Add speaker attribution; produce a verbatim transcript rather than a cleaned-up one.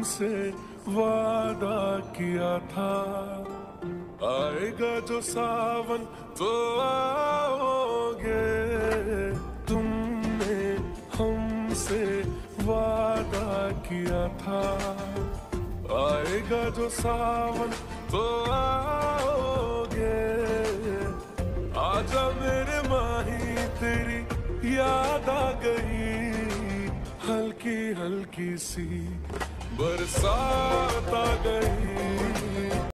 Speaker 1: हमसे वादा किया था, आएगा जो सावन तो आओगे। तुमने हमसे वादा किया था, आएगा जो सावन तो आओगे। आजा मेरे माही तेरी याद आ गई, हल्की हल्की सी बरसात आ गई।